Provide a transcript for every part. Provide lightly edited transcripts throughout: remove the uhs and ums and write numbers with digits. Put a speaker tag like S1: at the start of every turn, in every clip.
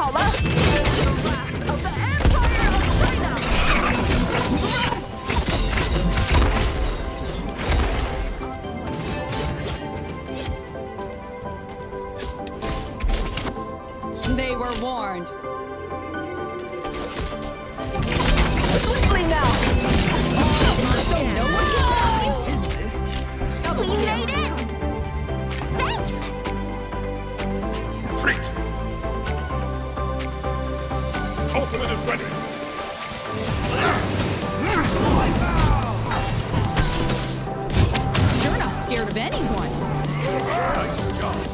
S1: Valhalla! The wrath of the Empire of China!
S2: They were warned.
S1: Swiftly now!
S2: No one can stop you.
S3: We made it! Thanks!
S4: Retreat! Ultimate is ready!
S2: You're not scared of anyone.
S4: Nice job!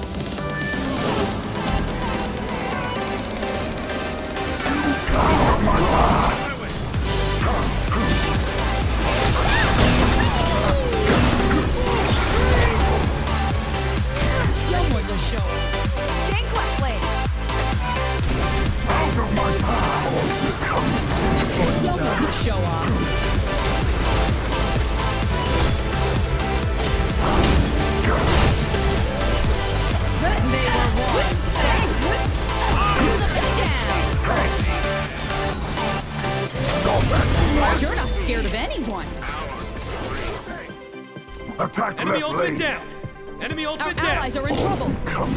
S2: Someone's a show.
S1: Gangplank lane!
S2: Someone's a show off. They were warned. Down. You're not scared of anyone.
S5: Attack
S6: Enemy
S5: left
S6: ultimate
S5: lane.
S6: down! Enemy
S2: Our
S6: ultimate down!
S2: allies are in trouble.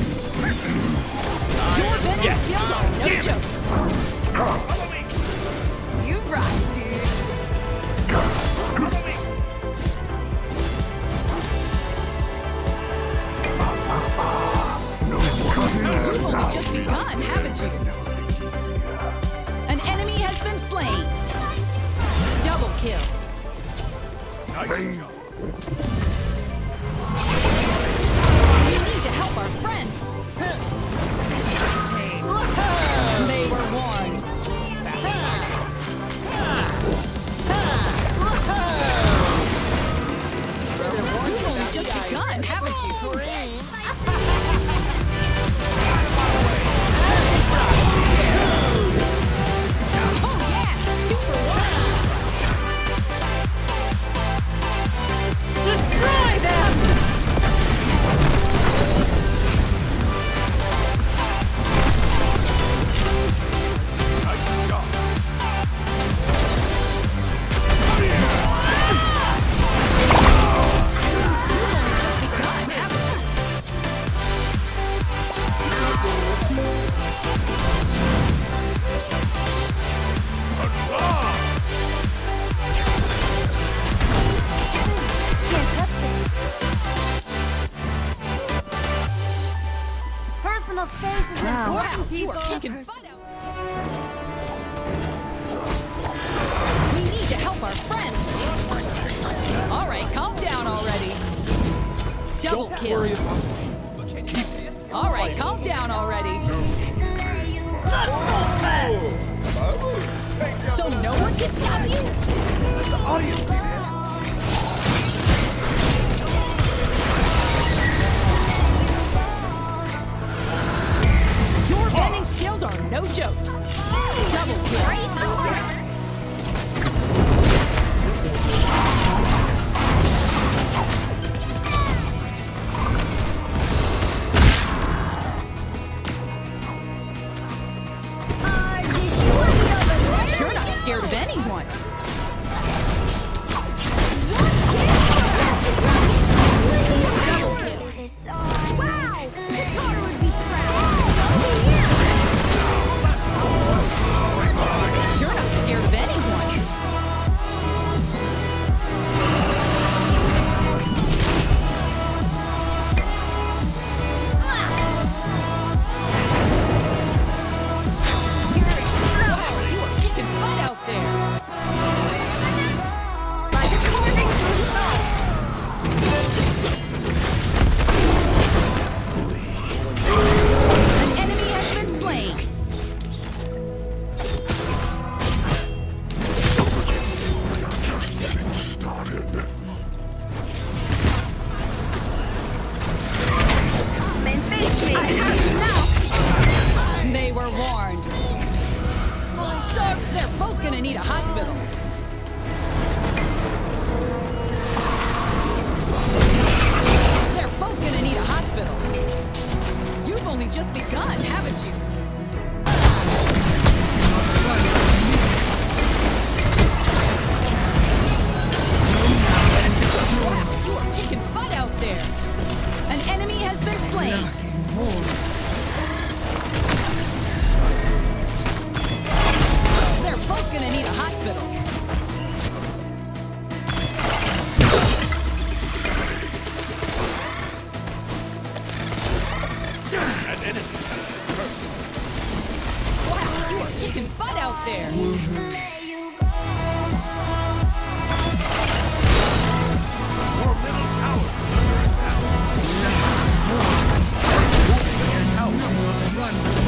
S2: Your venom
S6: Yes.
S2: skills are no joke. You rock, dude. You've only just begun, haven't you? An enemy has been slain. Double kill.
S4: Nice job!
S2: We need to help our friends. They were warned. You've only just begun, haven't you? Oh yeah, 2 for 1.
S1: Destroy them!
S4: Nice job!
S2: Begun, haven't you?
S4: Huzzah!
S3: Can't touch this. Personal space is important,
S2: You
S3: people.
S2: are kicking butt out. We need to help our friends. All right, calm down already. Double kill. All right, calm down already. So no one can stop you? Your bending skills are no joke. Double kill. You're not scared of anyone.
S3: Wow! Katara would be proud.
S2: You're not scared of anyone. Wow, you are kicking butt out there. An enemy has been slain. They were warned. So they're both gonna need a hospital. They're both gonna need a hospital. You've only just begun, haven't you? kicking butt out there.
S4: Your middle tower is under attack.
S5: Run.